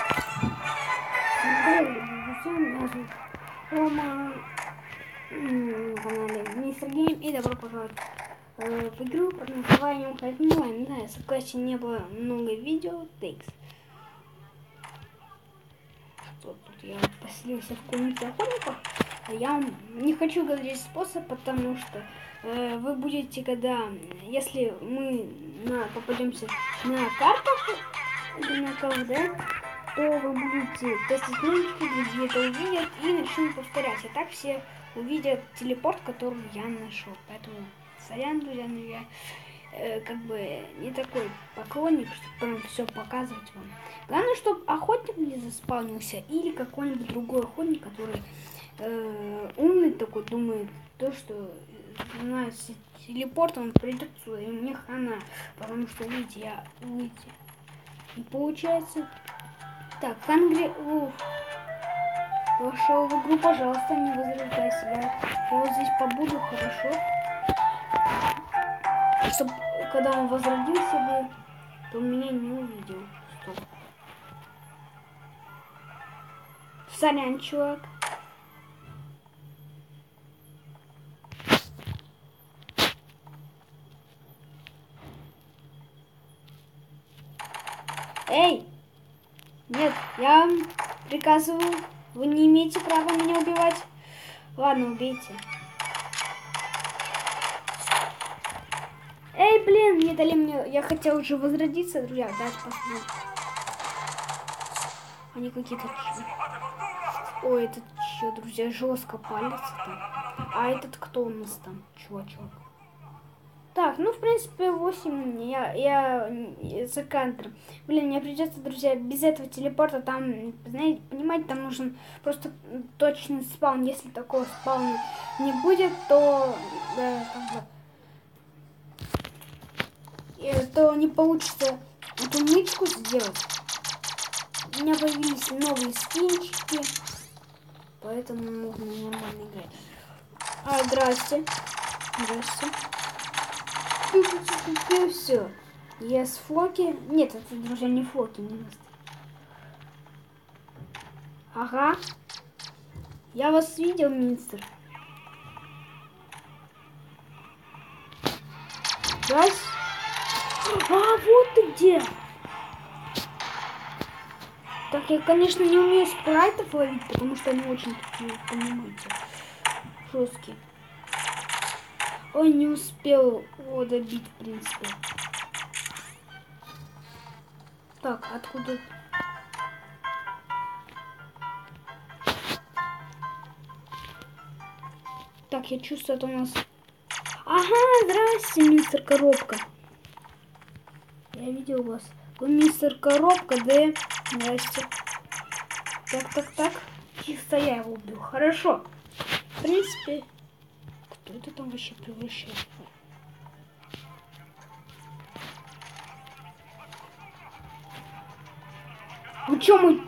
Меня зовут Рома на канале Мистер Гейм, и добро пожаловать в игру под названием Hide Online. Да, если в классе не было много видео, текст. Что тут я поселился в комнате охотников. Я вам не хочу говорить способ, потому что вы будете, если мы попадемся на картах или на КВД, то вы будете тестить новички, другие это увидят и начнут повторять. И так все увидят телепорт, который я нашел. Поэтому, сорян, друзья, но я не такой поклонник, чтобы прям все показывать вам. Главное, чтобы охотник не заспавнился или какой-нибудь другой охотник, который умный такой, думает, что знает телепорт, он придет сюда, и мне хана. Потому что, видите, я выйти. И получается... Так, Hungry Wolf вошел в игру, пожалуйста, не возвращайся. Я вот здесь побуду, хорошо. Чтобы, когда он возродился бы, то он меня не увидел. Стоп. Сорян, чувак. Эй! Нет, я вам приказываю, вы не имеете права меня убивать. Ладно, убейте. Эй, блин, не дали мне... Я хотел уже возродиться, друзья. Дальше посмотрим. Они какие-то... Ой, этот что, друзья, жестко палится там. А этот кто у нас там? Чувачок. Так, ну, в принципе, 8. Я за кадром. Блин, мне придется, друзья, без этого телепорта там, знаете, понимаете, там нужен просто точный спаун. Если такого спауна не будет, то... Да, то не получится эту нычку сделать. У меня появились новые скинчики, поэтому можно нормально играть. Здрасте. Здрасте. Все. Yes, Флоки. Нет, это, друзья, не Флоки. Не ага. Я вас видел, мистер. Здрасте. Вот ты где. Так, я, конечно, не умею спрайтов ловить, потому что они очень такие, понимаете, жесткие. Ой, не успел его добить, в принципе. Так, откуда? Так, я чувствую, это у нас... Ага, здрасте, мистер Коробка. Я видел вас. Вы мистер Коробка, да? Здрасте. Так. Чисто я его убил. Хорошо. В принципе... Кто это там вообще превращает? Ну чё мой...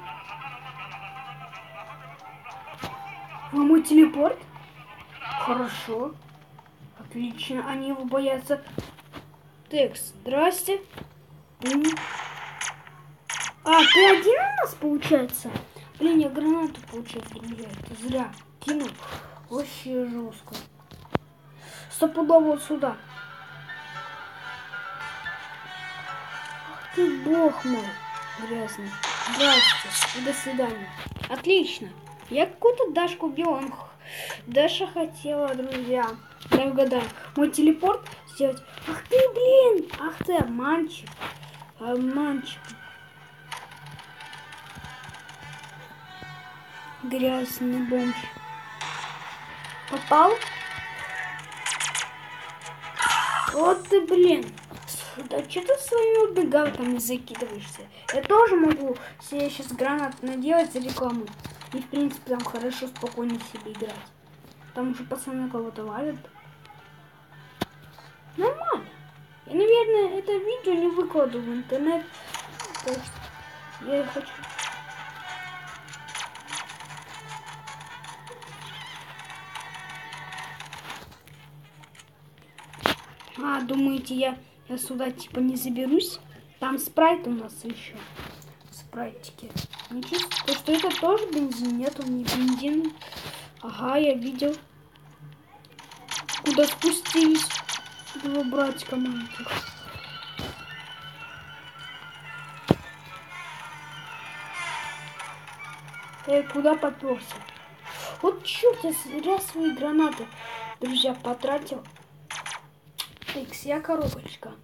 Вы мой телепорт? Хорошо. Отлично. Они его боятся. Текст. Здрасте. Ты один у нас, получается? Блин, я гранату, получается, друзья. Это зря кинул. Вообще жестко. Стопудово вот сюда. Ах ты бог мой. Грязный. Здрасте. И до свидания. Отлично. Я какую-то Дашку убил. Даша хотела, друзья. Я угадаю. Мой телепорт сделать. Ах ты, блин. Ах ты, обманщик. Обманщик. Грязный бомж. Попал? Вот ты, блин. Да что ты своими убегавками закидываешься? Я тоже могу себе сейчас гранат наделать за рекламу. И, в принципе, там хорошо, спокойно себе играть. Там уже пацаны кого-то валят. Нормально. Я, наверное, это видео не выкладу в интернет. То есть я хочу... Думаете, я сюда типа не заберусь? Там спрайт у нас еще. спрайтики. Не чувствую, то, что это тоже бензин. Нет, он не бензин. Ага, я видел. Куда спустились два братика маленьких. Куда попёрся? Вот черт, я зря свои гранаты, друзья, потратил. Текс, я коробочка.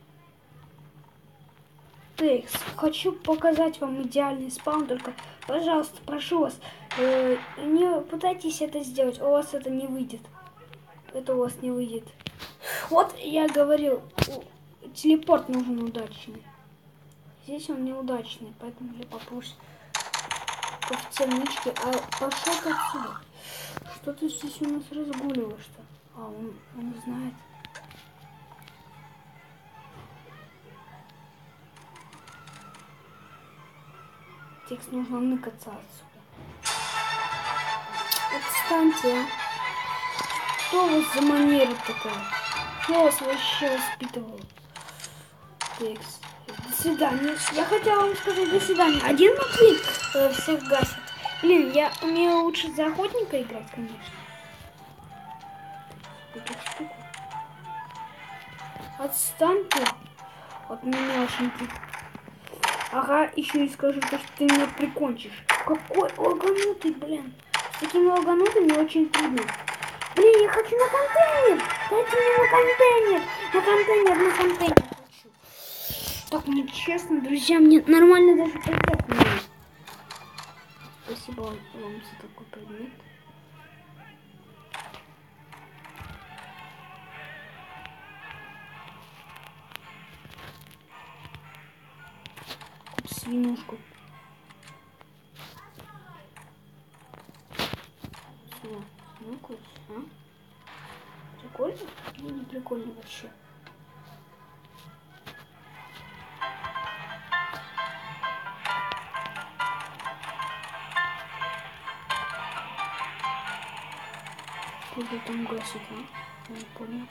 Текс, хочу показать вам идеальный спаун, только, пожалуйста, прошу вас, не пытайтесь это сделать, у вас это не выйдет. Это у вас не выйдет. Вот я говорил, телепорт нужен удачный. Здесь он неудачный, поэтому я попрошу коэффициент, а пошел отсюда. Что ты здесь у нас разгуливаешь-то? А, он знает. Текст нужно ныкаться отсюда. Отстаньте, а. Что у вас за манера такая? Кто вас вообще воспитывал? Текст. До свидания. Я хотела вам сказать до свидания. Один Матвей всех гасит. Блин, я умею лучше за охотника играть, конечно. Эту штуку. Отстань ты от меня, щенки. Ага, еще и скажу, что ты меня прикончишь. Какой лаганутый, блин. С такими лаганутыми очень трудно. Блин, я хочу на контейнер. Дайте мне на контейнер. На контейнер, на контейнер хочу. Так нечестно, друзья, мне нормально даже предмет не есть. Спасибо вам за такой предмет. Свинушку. Все, ну-ка, а? Прикольно? Ну, не прикольно вообще. Куда там гасит, а? Я не понял.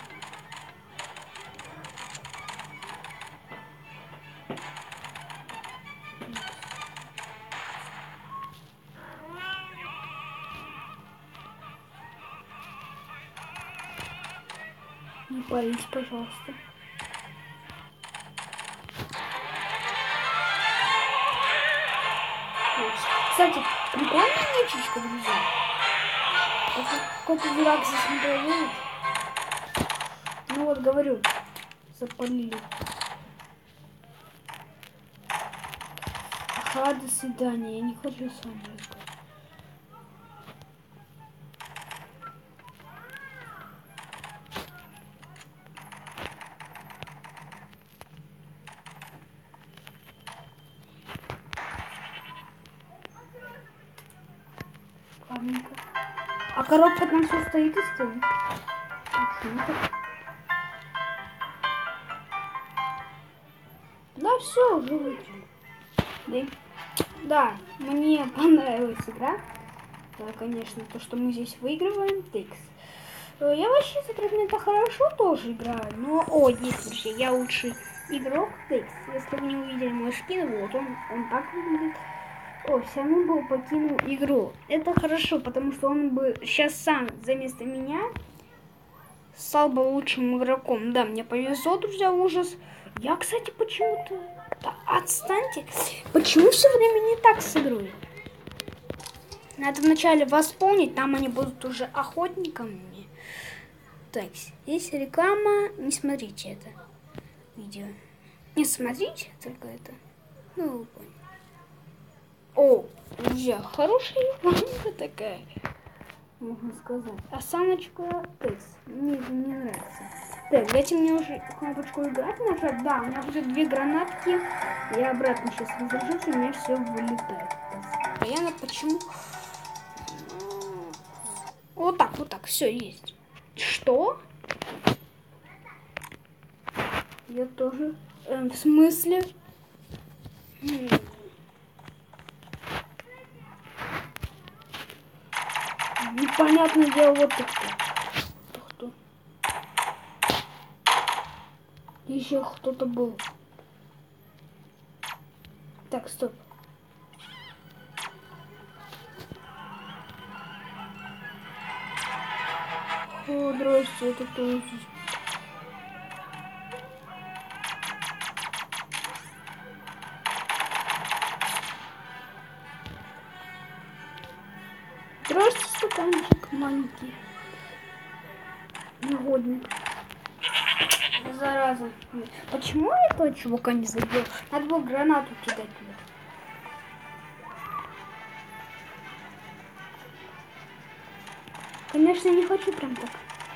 Не парись, пожалуйста. Кстати, прикольная нечечка, друзья. Какой-то дурак здесь не проверит. Ну вот, говорю, запалили. Ага, до свидания. Я не хочу с вами разговаривать. Ладненько. А коробка там все стоит и стоит. Да, все, уже выключили. Да, мне понравилась игра. Да, конечно, то, что мы здесь выигрываем. Текс. Я вообще за предмета хорошо тоже играю, но... О, нет, друзья, я лучший игрок. Текс. Если вы не увидели мой скин, вот он так выглядит. О, все равно бы покинул игру. Это хорошо, потому что он бы сейчас сам вместо меня стал бы лучшим игроком. Да, мне повезло, друзья, ужас. Я, кстати, почему-то... Да, отстаньте. Почему все время не так с игрой? Надо вначале восполнить, там они будут уже охотниками. Так, здесь реклама. Не смотрите это видео. Не смотрите только это. Ну, вы поняли. О, друзья, хорошая игра такая, можно сказать. Осаночка Текс. Мне это не нравится. Так, дайте мне уже кнопочку играть нажать. Да, у меня уже 2 гранатки. Я обратно сейчас разряжусь, и у меня все вылетает. Постоянно почему? Вот так, все есть. Что? Я тоже. В смысле? Непонятное дело, вот такое. Кто? Еще кто-то был. Так, стоп. О, здрасте, это кто здесь? Здрасте, стаканчик маленький. Негодник. Зараза. Почему я этого чувака не забил? Надо было гранату кидать туда. Конечно, не хочу прям так.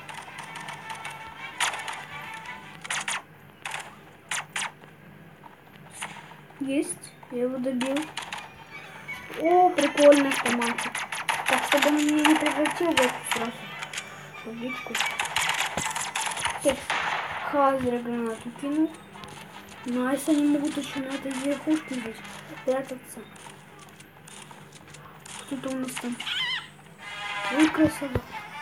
Есть. Я его добил. О, прикольный автоматик. Так, чтобы он меня не превратил в эту сразу табличку. Так, хазер гранату кинул. Ну, а если они могут еще на этой верхушке здесь прятаться? Кто-то у нас там. Ой, красиво.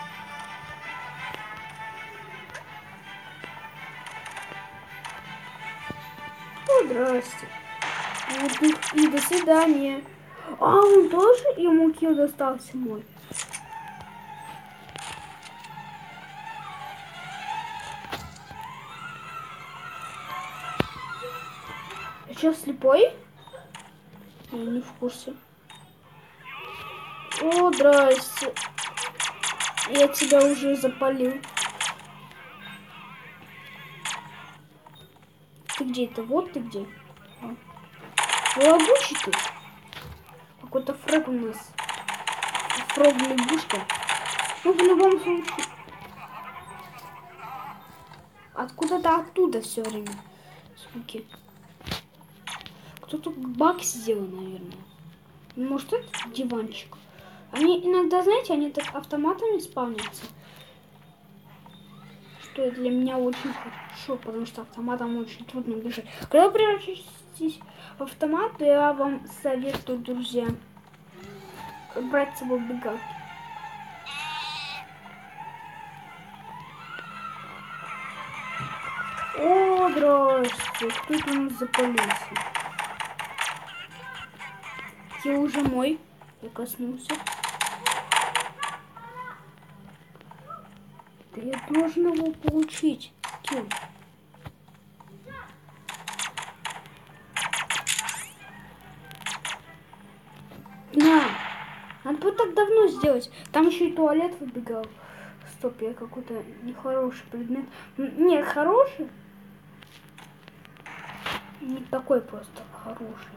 О, здрасте. Вот и до свидания. А, он тоже? Ему килл достался мой. Ты что, слепой? Я не в курсе. О, здрасте. Я тебя уже запалил. Ты где это? Вот ты где? Лагучий ты. Какой-то фрэг у нас. Фрог-лягушка. Ну, в любом случае. Откуда-то оттуда все время. Суки. Кто-то баг сделал, наверное. Может, это диванчик? Они иногда, знаете, они так автоматами спавнятся. Что для меня очень хорошо, потому что автоматом очень трудно бежать. Когда вы превратитесь в автомат, то я вам советую, друзья, брать с собой бегалки. О, здрасте, кто-то у нас запалился. Я уже мой, я коснулся. Да я должен его получить. Килл. На! Надо было так давно сделать. Там еще и туалет выбегал. Стоп, я какой-то нехороший предмет. Нет, хороший. Не такой просто хороший.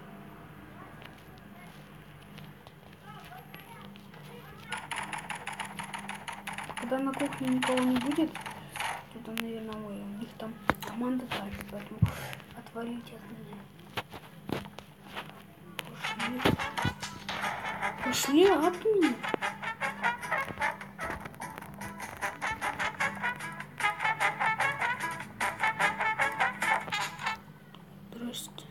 Когда на кухне никого не будет, тут, наверное, ой, у них там команда также, поэтому отвалите от меня. Пошли. Пошли от меня. Здрасте.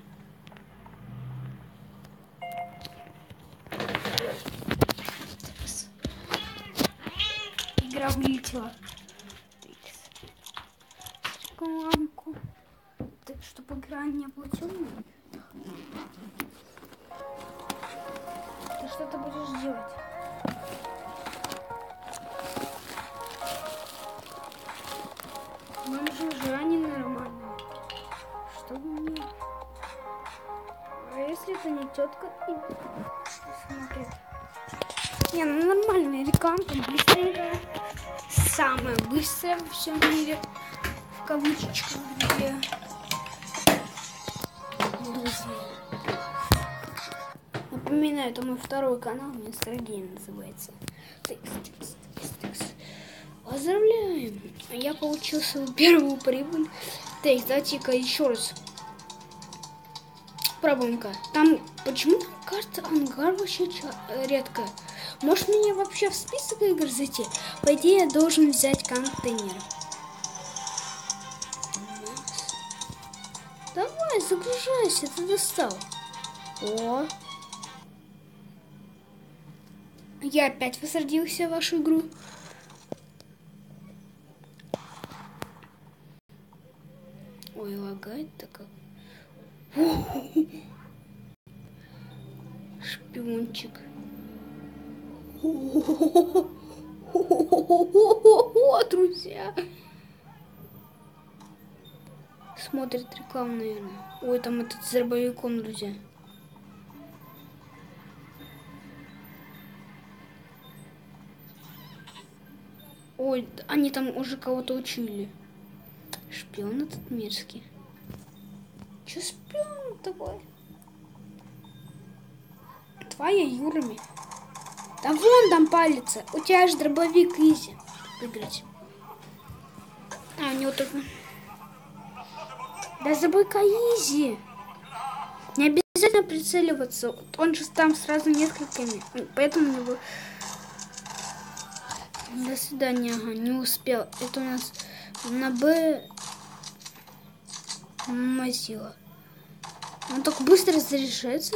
Игра вылетела. Ламку. Так, чтобы игра не была темной. Ты что-то будешь делать? Нам же жара ненормальная. Что мне? А если это не тетка и смотрит? Не, ну нормальная река, там быстренькая. Самая быстрая во всем мире. В кавычечках, друзья. Напоминаю, это мой второй канал, Мистер Гейм называется. Текс. Поздравляем! Я получил свою первую прибыль. Так, давайте-ка еще раз. Пробуем-ка. Там, почему там карта ангар вообще редкая? Может мне вообще в список игр зайти? По идее, я должен взять контейнер. Давай, загружайся, ты достал. О! Я опять возродился в вашу игру. Ой, лагает-то как. Шпиончик. О, друзья. Смотрит рекламу, наверное. Ой, там этот с дробовиком, друзья. Ой, они там уже кого-то учили. Шпион этот мерзкий. Че шпион такой? Твоя Юрами. Да вон там палится. У тебя же дробовик изи. Выиграть. А, у него только... Да дробовика изи. Не обязательно прицеливаться. Он же там сразу несколькими. Поэтому у него... До свидания. Ага, не успел. Это у нас на Б... Мазила. Он так быстро заряжается.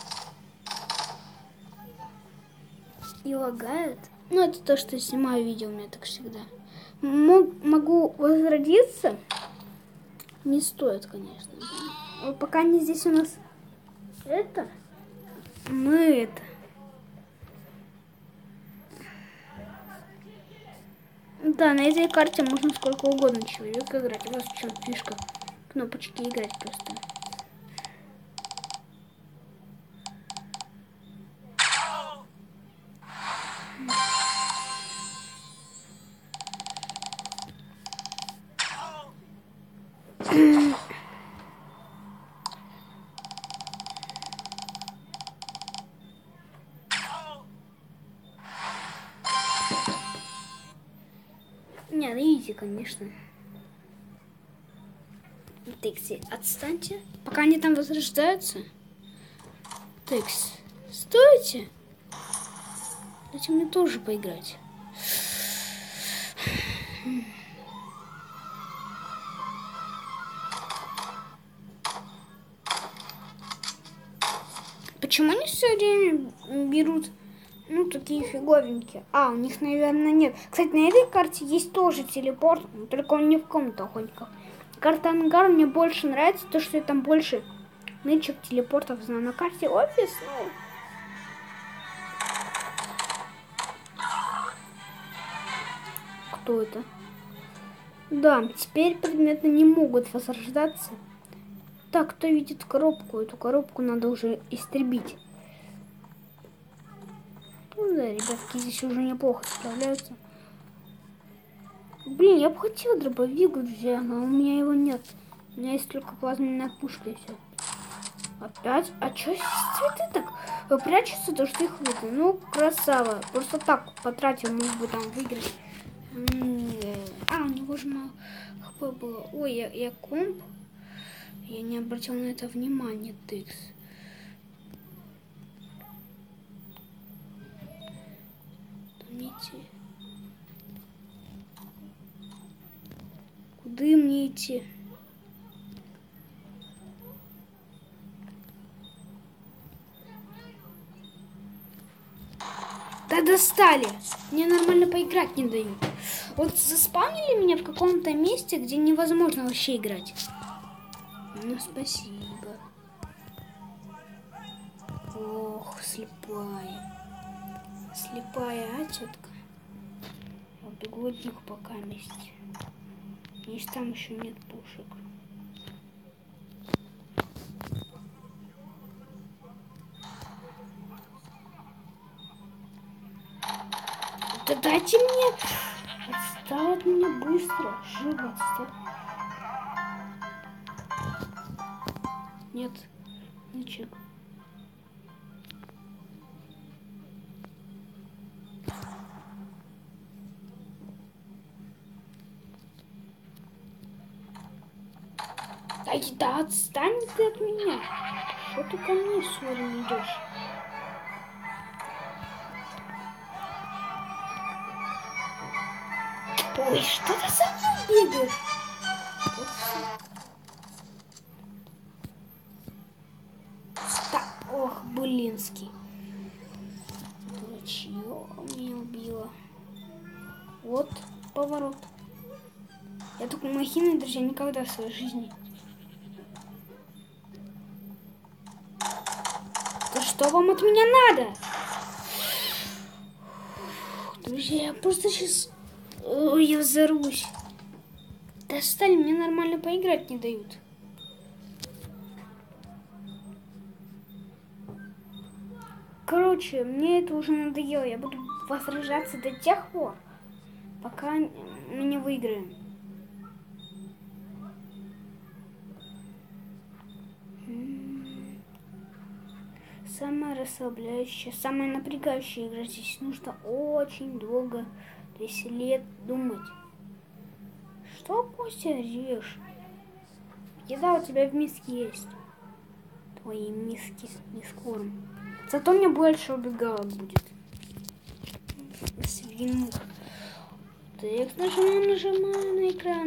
И лагает. Ну, это то, что я снимаю видео, у меня так всегда. Могу возродиться. Не стоит, конечно. Вот пока не здесь у нас это, мы это. Да, на этой карте можно сколько угодно человек играть. У вас в чем фишка? Кнопочки играть просто. Не, ну изи, конечно. Текси, отстаньте. Пока они там возрождаются. Текс, стойте. Дайте мне тоже поиграть. Почему они все время берут, ну, такие фиговенькие? А, у них, наверное, нет. Кстати, на этой карте есть тоже телепорт, но только он не в комнатах охотников. Карта Ангар мне больше нравится, то, что там больше нычек, телепортов. Знаю. На карте Офис, ну... Кто это? Да, теперь предметы не могут возрождаться. Так, кто видит коробку? Эту коробку надо уже истребить. Ну да, ребятки здесь уже неплохо справляются. Блин, я бы хотела дробовик, друзья, но у меня его нет. У меня есть только плазменная пушка и все. Опять? А чё цветы так прячутся, то что их видно? Ну, красава. Просто так потратил, мог бы там выиграть. А, у него же мало хп было. Ой, я комп. Я не обратил на это внимания, тыкс. Там идти. Куда мне идти? Да достали! Мне нормально поиграть не дают. Вот заспавнили меня в каком-то месте, где невозможно вообще играть. Ну, спасибо. Ох, слепая. Слепая, а, тетка? Вот угодник пока вместе. Есть там еще нет пушек. Да дайте мне! Отстал от меня быстро. Живо отстал. Нет, ничего. Да отстань ты от меня. Что ты ко мне сегодня идешь? Ой, что ты со мной бегаешь? Так, ох, блинский. Дурачье меня убило. Вот поворот. Я такой махиной, друзья, никогда в своей жизни. Да что вам от меня надо? Друзья, я просто сейчас... Ой, я взорвусь. Достали, мне нормально поиграть не дают. Короче, мне это уже надоело. Я буду возражаться до тех пор, пока мы не выиграем. Самая расслабляющая, самая напрягающая игра. Здесь нужно очень долго, 200 лет думать. Что, Костя, режешь? Еда у тебя в миске есть. Твои миски не с корм. Зато мне больше убегалок будет. Свиных. Так, нажимаем на экран.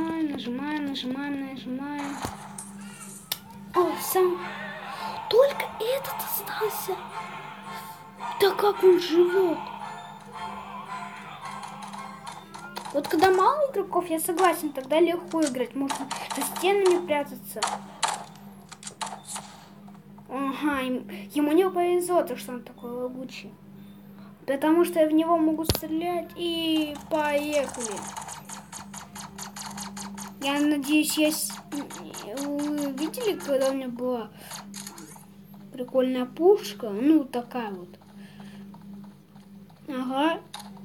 Нажимаем. О, сам... Только этот остался. Да как он живет? Вот когда мало игроков, я согласен, тогда легко играть. Можно за стенами прятаться. Ага, ему не повезло, то что он такой лагучий. Потому что в него могут стрелять. И поехали. Я надеюсь, вы видели, когда у меня была прикольная пушка? Ну, такая вот. Ага.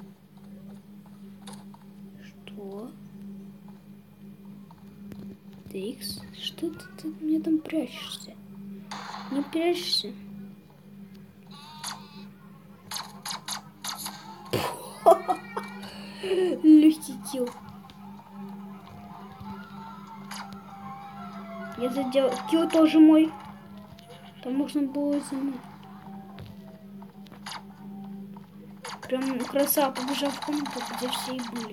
Что? Тикс, что ты мне там прячешься? Не прячешься? Легкий килл. Я задел. Килл тоже мой. Там можно было замыть. Прям красава, побежал в комнату, где все и были.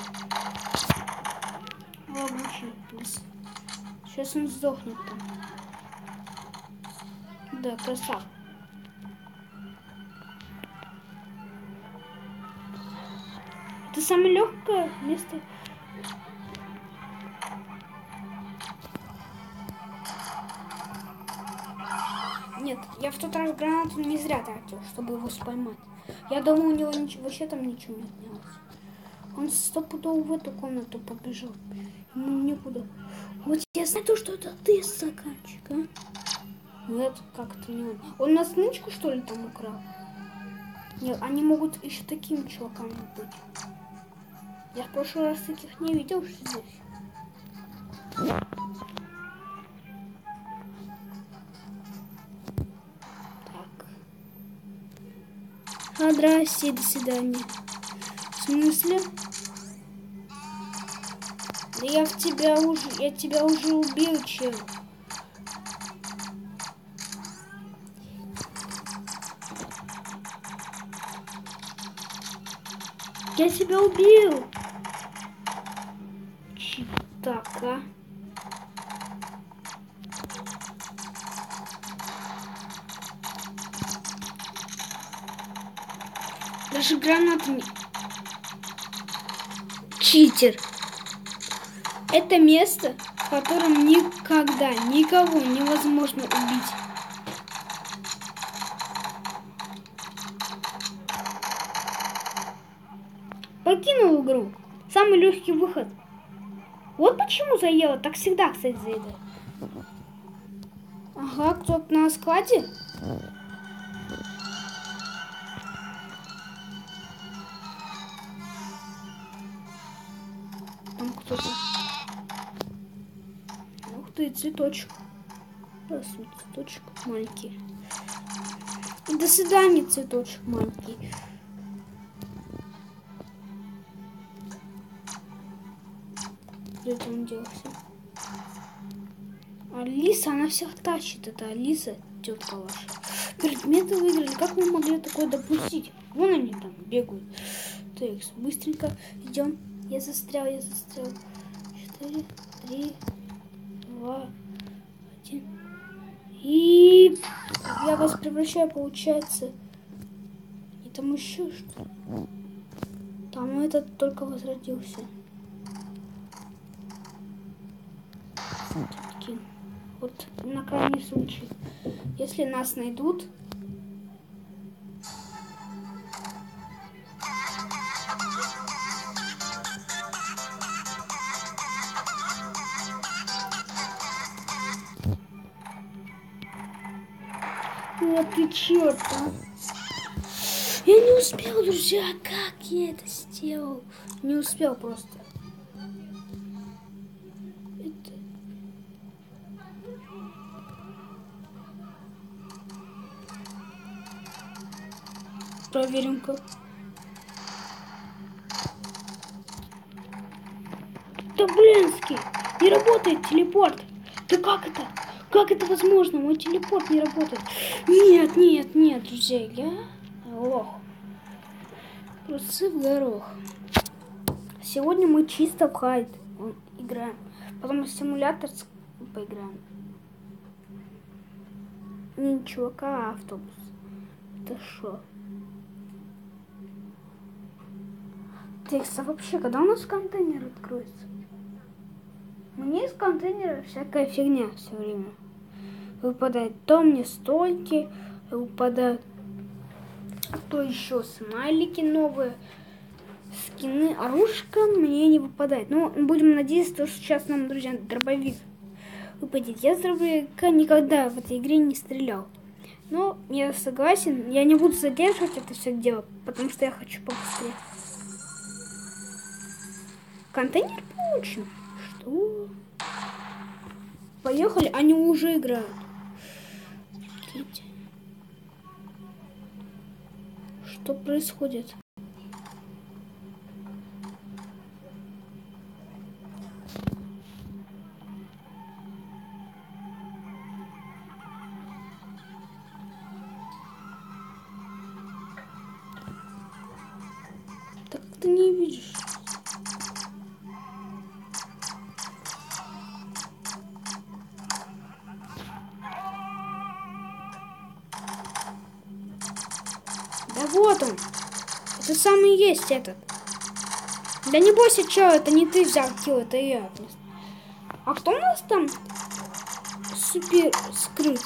Лагучий. Сейчас он сдохнет там. Да, красава. Это самое легкое место. Нет, я в тот раз гранату не зря тратил, чтобы его споймать. Я думал, у него вообще там ничего не отнялось. Он стопудово в эту комнату побежал. Ему некуда. Вот я знаю, что это ты, стаканчик, а? Нет, как-то не он. Он нас нычку, что ли, там украл? Нет, они могут еще такими чуваками быть. Я в прошлый раз таких не видел, что здесь. Так. А, здрасте, до свидания. В смысле? Да я тебя уже убил, чел. Я тебя убил. Так, а? Даже гранаты не... Читер. Это место, в котором никогда никого невозможно убить. Покинул игру. Самый легкий выход. Вот почему заело. Так всегда, кстати, заедает. Ага, кто-то на складе. Там кто-то. Ух ты, цветочек. Здравствуй, цветочек маленький. И до свидания, цветочек маленький. Где он делся? Алиса, она всех тащит. Это Алиса, тетка ваша. Предметы выиграли. Как мы могли такое допустить? Вон они там бегают. Так, быстренько идем. Я застрял. 4, 3, 2, 1. И я вас превращаю, получается. И там еще что? Там этот только возродился. Вот на крайний случай. Если нас найдут. Вот ты черт, а. Я не успел, друзья. Как я это сделал? Не успел просто. Это... Проверим-ка. Да блински! Не работает телепорт! Да как это? Как это возможно? Мой телепорт не работает. Нет, нет, нет, друзья, я лох. Просто в горох. Сегодня мы чисто в хайд играем. Потом в симулятор поиграем. Не чувака, а автобус. Это шо? Текст, а вообще, когда у нас контейнер откроется? Мне из контейнера всякая фигня все время. Выпадает то мне стойки, выпадают то еще смайлики новые, скины, оружка мне не выпадает. Но будем надеяться, что сейчас нам, друзья, дробовик выпадет. Я с дробовика никогда в этой игре не стрелял. Но я согласен, я не буду задерживать это все дело, потому что я хочу побыстрее. Контейнер получен. Что? Поехали, они уже играют. Что происходит? Так ты не видишь. Да вот он. Это самый есть этот. Да не бойся, чё, это не ты взял килл, это я. А кто у нас там супер скрыт?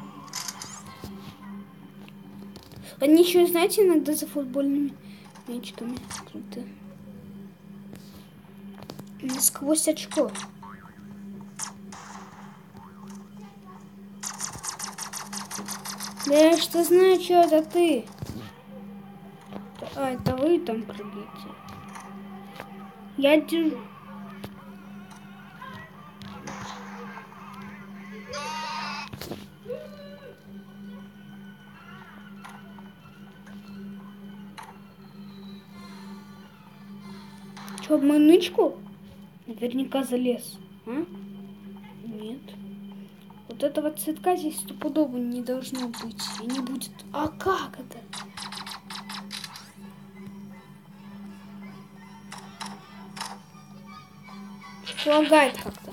Они еще, знаете, иногда за футбольными мячиками скрыты. Сквозь очко. Да я что знаю, что это ты. А, это вы там прыгаете. Я держу. Что, в мою нычку? Наверняка залез. А? Нет. Вот этого цветка здесь стопудово не должно быть. И не будет. А как это? Лагает как-то.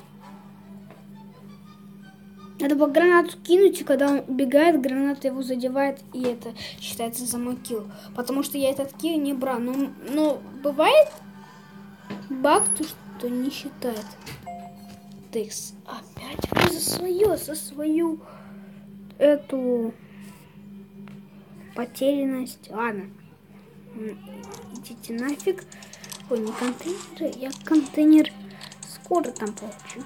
Надо было гранату кинуть, и когда он убегает, граната его задевает, и это считается за мой килл. Потому что я этот килл не брал. Но бывает баг, то, что не считает. Текс, опять вы за свою эту потерянность. Ладно. Идите нафиг. Ой, не контейнеры, я контейнер скоро там получу.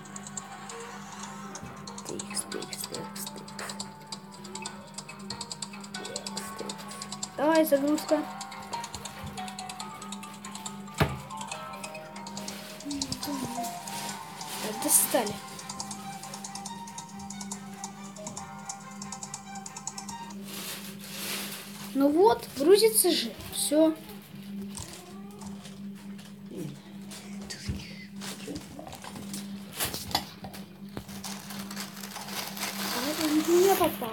Давай, загрузка. Достали. Ну вот, грузится же. Все. Он в меня попал.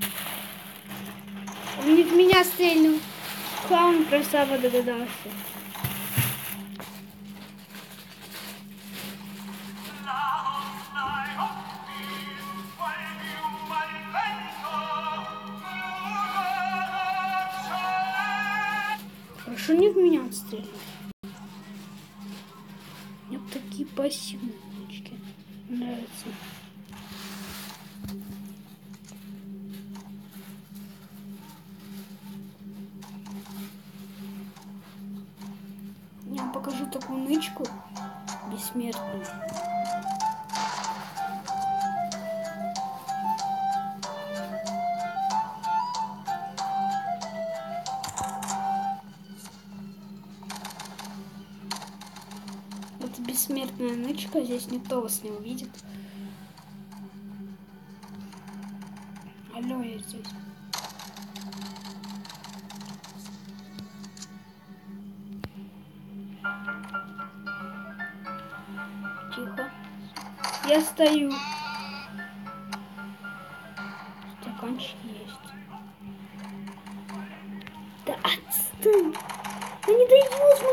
Он не в меня стрельнул. Клаун красава догадался. Хорошо, не в меня он стрельнул. Мне такие пассивные точки нравятся. Я вам покажу такую нычку бессмертную. бессмертная нычка, здесь никто вас не увидит. Алло, я здесь. Тихо. Я стою. Стаканчик есть. Да отстань! Да не даешь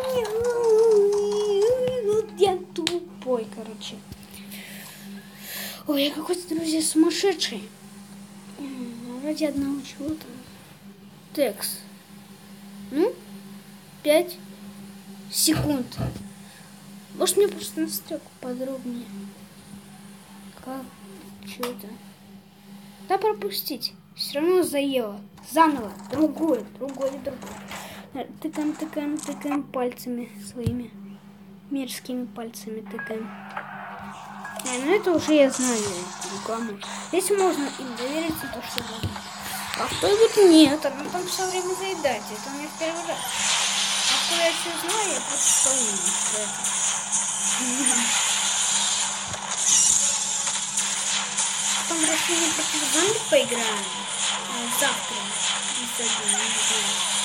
мне! Вот я тупой, короче. Ой, я какой-то, друзья, сумасшедший. Ради одного чего-то. Текст. Ну, 5 секунд. Может, мне просто настройку подробнее. Как? Что-то. Да пропустить. Все равно заело. Заново. Другое. Тыкаем пальцами своими. Мерзкими пальцами тыкаем. Ну это уже я знаю. Рекламу. Здесь можно им довериться, то что можно. А кто-нибудь нет. Она там все время заедать. Это у меня в первый раз. А что я все знаю, я просто вспомню. Потом в России против зомби поиграем. Завтра. Не сегодня, не знаю.